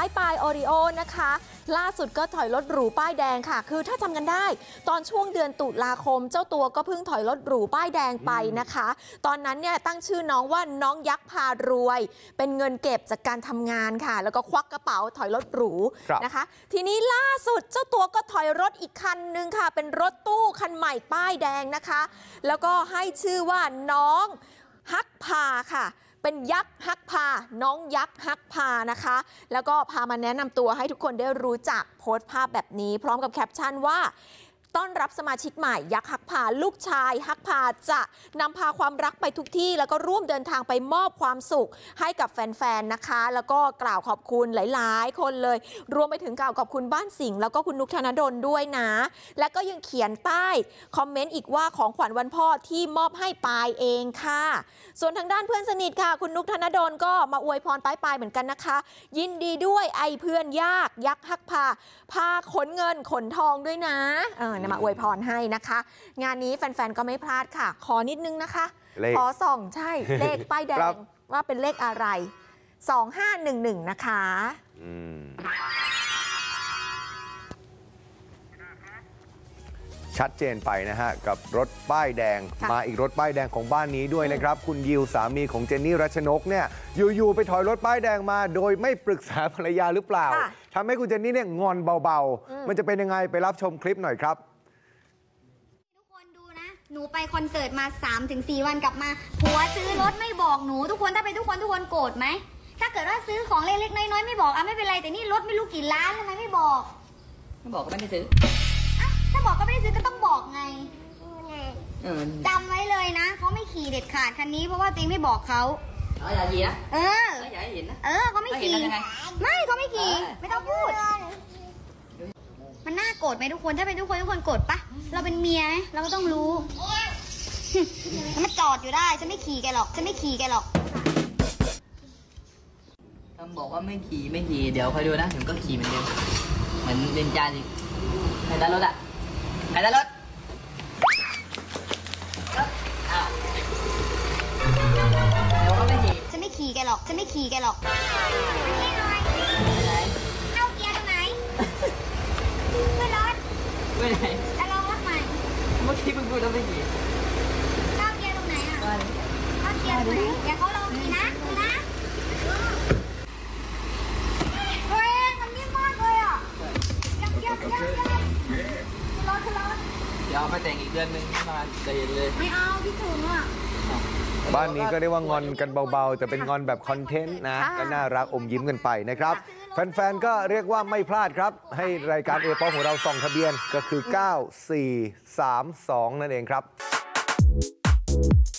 ายปายโอริโอนะคะล่าสุดก็ถอยรถหรูป้ายแดงค่ะคือถ้าจำกันได้ตอนช่วงเดือนตุลาคมเจ้าตัวก็เพิ่งถอยรถหรูป้ายแดงไปนะคะตอนนั้นเนี่ยตั้งชื่อน้องว่าน้องยักษ์พารวยเป็นเงินเก็บจากการทำงานค่ะแล้วก็ควักกระเป๋าถอยรถหรูนะคะทีนี้ล่าสุดเจ้าตัวก็ถอยรถอีกคันนึงค่ะเป็นรถตู้คันใหม่ป้ายแดงนะคะแล้วก็ให้ชื่อว่าน้องฮักพาค่ะเป็นยักษ์ฮักพาน้องยักษ์ฮักพานะคะแล้วก็พามาแนะนำตัวให้ทุกคนได้รู้จักโพสต์ภาพแบบนี้พร้อมกับแคปชั่นว่าต้อนรับสมาชิกใหม่ยักษ์ฮักพาลูกชายฮักพาจะนำพาความรักไปทุกที่แล้วก็ร่วมเดินทางไปมอบความสุขให้กับแฟนๆนะคะแล้วก็กล่าวขอบคุณหลายๆคนเลยรวมไปถึงกล่าวขอบคุณบ้านสิงห์แล้วก็คุณนุกธนดลด้วยนะและก็ยังเขียนใต้คอมเมนต์อีกว่าของขวัญวันพ่อที่มอบให้ปายเองค่ะส่วนทางด้านเพื่อนสนิทค่ะคุณนุกธนดลก็มาอวยพรปายเหมือนกันนะคะยินดีด้วยไอเพื่อนยากยักษ์ฮักพาขนเงินขนทองด้วยนะมาอวยพรให้นะคะงานนี้แฟนๆก็ไม่พลาดค่ะขอนิดนึงนะคะขอส่องใช่เลขป้ายแดงว่าเป็นเลขอะไร2511นะคะชัดเจนไปนะฮะกับรถป้ายแดงมาอีกรถป้ายแดงของบ้านนี้ด้วยนะครับคุณยิวสามีของเจนนี่รัชนกเนี่ยอยู่ๆไปถอยรถป้ายแดงมาโดยไม่ปรึกษาภรรยาหรือเปล่าทำให้คุณเจนนี่เนี่ยงอนเบาๆมันจะเป็นยังไงไปรับชมคลิปหน่อยครับทุกคนดูนะหนูไปคอนเสิร์ตมา 3-4 วันกลับมาผัวซื้อรถไม่บอกหนูทุกคนถ้าเป็นทุกคนโกรธไหมถ้าเกิดว่าซื้อของเล็กๆน้อยๆไม่บอกไม่เป็นไรแต่นี่รถไม่รู้กี่ล้านทำไมไม่บอกก็ไม่ได้ซื้อถ้าบอกก็ไม่ได้ซื้อก็ต้องบอกไงจำไว้เลยนะเขาไม่ขี่เด็ดขาดคันนี้เพราะว่าตัวเองไม่บอกเขาอย่าเหยียดอย่าเห็นนะเขาไม่ขี่ไม่เขาไม่ขี่ไม่ต้องพูดมันน่าโกรธไหมทุกคนถ้าเป็นทุกคนโกรธปะเราเป็นเมียเราก็ต้องรู้มันจอดอยู่ได้ฉันไม่ขี่แกหรอกต้องบอกว่าไม่ขี่เดี๋ยวคอยดูนะผมก็ขี่เหมือนเดิมเหมือนเบนจาจริงใครได้รถใครได้รถเดี๋ยวก็ไม่ขี่ฉันไม่ขี่แกหรอกนี่หน่อยเข้าเกียร์ตรงไหนขึ้นรถไม่ไหนจะลองรถใหม่เมื่อกี้เพิ่งพูดแล้วไม่ขี่เข้าเกียร์ตรงไหนเข้าเกียร์ตรงไหนเดี๋ยวเขาลองขี่นะเฮ้ยมันนิ่มมากเลยยังรถเดี๋ยวไปแต่งอีกเดือนนึงมาใจเย็นเลยไม่เอาพี่ถุงบ้านนี้ก็ได้ว่างอนกันเบาๆแต่เป็นงอนแบบคอนเทนต์นะก็น่ารักอมยิ้มกันไปนะครับแฟนๆก็เรียกว่าไม่พลาดครับให้รายการเอป๊อปของเราส่องทะเบียนก็คือ9432นั่นเองครับ